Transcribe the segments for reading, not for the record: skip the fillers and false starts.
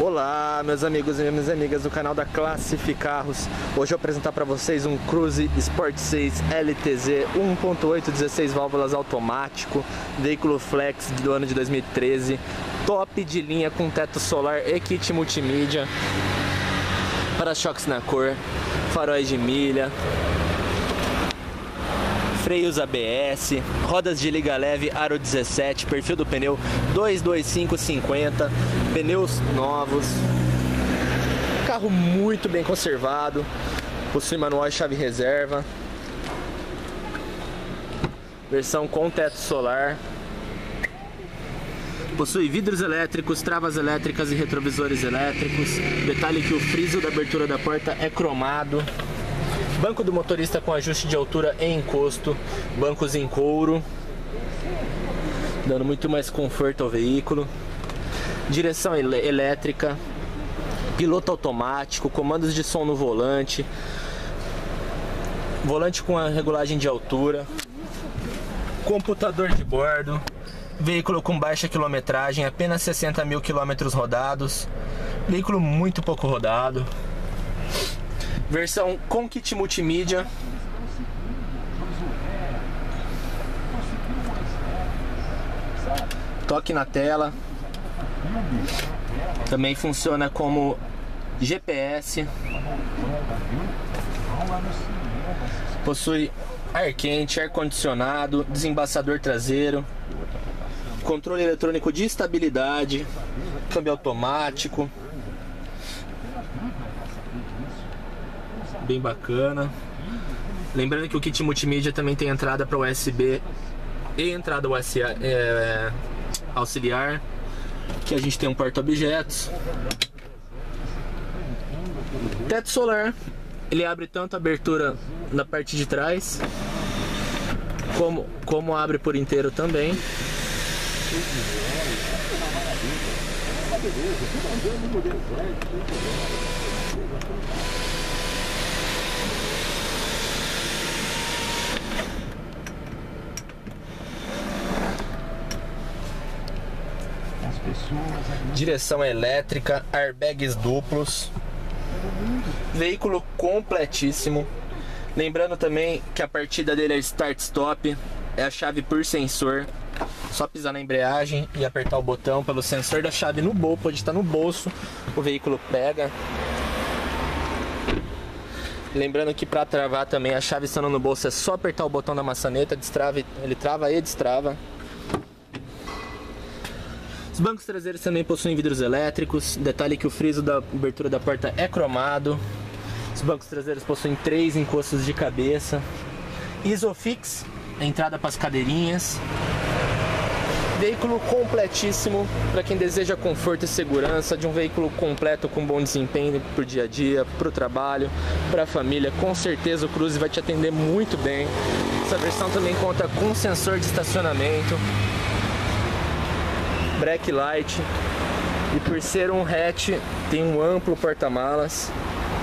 Olá, meus amigos e minhas amigas do canal da Classific Carros. Hoje eu vou apresentar para vocês um Cruze Sport 6 LTZ 1.8 16 válvulas automático, veículo flex do ano de 2013, top de linha com teto solar e kit multimídia, para-choques na cor, faróis de milha, freios ABS, rodas de liga leve aro 17, perfil do pneu 225/50, pneus novos, carro muito bem conservado, possui manual e chave reserva, versão com teto solar, possui vidros elétricos, travas elétricas e retrovisores elétricos. Detalhe que o friso da abertura da porta é cromado. Banco do motorista com ajuste de altura e encosto, bancos em couro, dando muito mais conforto ao veículo. Direção elétrica, piloto automático, comandos de som no volante, volante com a regulagem de altura, computador de bordo, veículo com baixa quilometragem, apenas 60 mil quilômetros rodados, veículo muito pouco rodado. Versão com kit multimídia, toque na tela, também funciona como GPS, possui ar quente, ar condicionado, desembaçador traseiro, controle eletrônico de estabilidade, câmbio automático. Bem bacana. Lembrando que o kit multimídia também tem entrada para USB e entrada auxiliar. Aqui a gente tem um porta-objetos, teto solar. Ele abre tanto a abertura na parte de trás como abre por inteiro também. Direção elétrica, airbags duplos, veículo completíssimo. Lembrando também que a partida dele é start-stop, é a chave por sensor. Só pisar na embreagem e apertar o botão pelo sensor da chave no bolso, pode estar no bolso, o veículo pega. Lembrando que para travar também, a chave estando no bolso, é só apertar o botão da maçaneta, ele trava e destrava. Os bancos traseiros também possuem vidros elétricos. Detalhe que o friso da abertura da porta é cromado. Os bancos traseiros possuem 3 encostos de cabeça. Isofix, entrada para as cadeirinhas. Veículo completíssimo para quem deseja conforto e segurança de um veículo completo com bom desempenho para o dia a dia, para o trabalho, para a família. Com certeza o Cruze vai te atender muito bem. Essa versão também conta com sensor de estacionamento, brake light, e por ser um hatch tem um amplo porta-malas.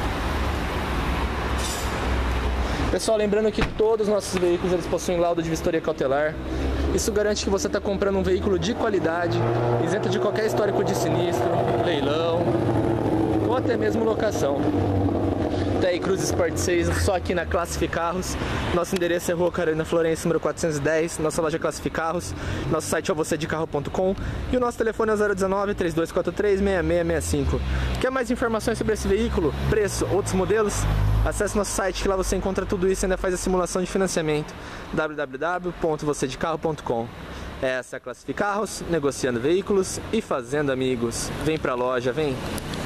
Pessoal, lembrando que todos os nossos veículos eles possuem laudo de vistoria cautelar. Isso garante que você está comprando um veículo de qualidade, isento de qualquer histórico de sinistro, leilão ou até mesmo locação. Tá aí, Cruze Sport 6, só aqui na Classific Carros. Nosso endereço é Rua Carolina Florence, número 410. Nossa loja é Classific Carros. Nosso site é vocedecarro.com. E o nosso telefone é 019-3243-6665. Quer mais informações sobre esse veículo, preço, outros modelos? Acesse nosso site que lá você encontra tudo isso e ainda faz a simulação de financiamento. www.vocedecarro.com. Essa é a Classific Carros, negociando veículos e fazendo amigos. Vem pra loja, vem!